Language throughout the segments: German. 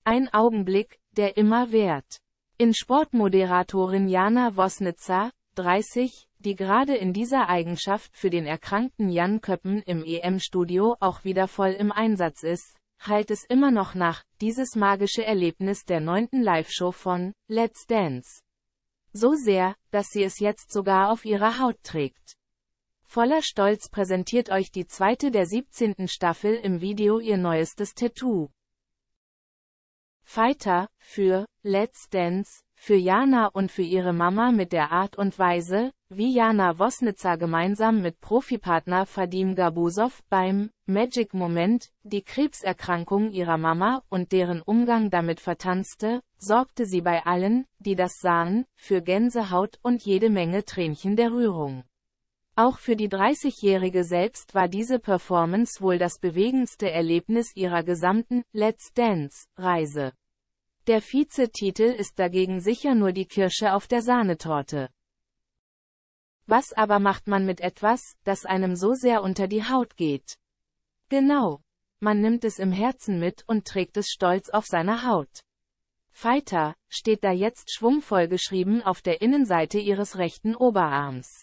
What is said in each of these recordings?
Ein Augenblick, der immer währt. In Sportmoderatorin Jana Wosnica, 30, die gerade in dieser Eigenschaft für den erkrankten Jan Köppen im EM-Studio auch wieder voll im Einsatz ist, hallt es immer noch nach, dieses magische Erlebnis der 9. Live-Show von Let's Dance. So sehr, dass sie es jetzt sogar auf ihrer Haut trägt. Voller Stolz präsentiert euch die zweite der 17. Staffel im Video ihr neuestes Tattoo. Fighter, für Let's Dance, für Jana und für ihre Mama mit der Art und Weise, wie Jana Wosnica gemeinsam mit Profipartner Vadim Gabusov beim Magic-Moment die Krebserkrankung ihrer Mama und deren Umgang damit vertanzte, sorgte sie bei allen, die das sahen, für Gänsehaut und jede Menge Tränchen der Rührung. Auch für die 30-Jährige selbst war diese Performance wohl das bewegendste Erlebnis ihrer gesamten Let's Dance-Reise. Der Vizetitel ist dagegen sicher nur die Kirsche auf der Sahnetorte. Was aber macht man mit etwas, das einem so sehr unter die Haut geht? Genau. Man nimmt es im Herzen mit und trägt es stolz auf seiner Haut. Fighter steht da jetzt schwungvoll geschrieben auf der Innenseite ihres rechten Oberarms.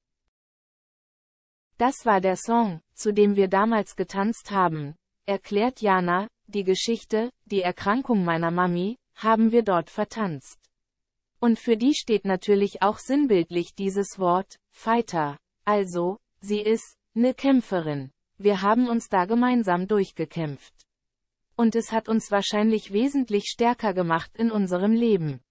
Das war der Song, zu dem wir damals getanzt haben, erklärt Jana. Die Geschichte, die Erkrankung meiner Mami, haben wir dort vertanzt. Und für die steht natürlich auch sinnbildlich dieses Wort, Fighter. Also, sie ist ne Kämpferin. Wir haben uns da gemeinsam durchgekämpft. Und es hat uns wahrscheinlich wesentlich stärker gemacht in unserem Leben.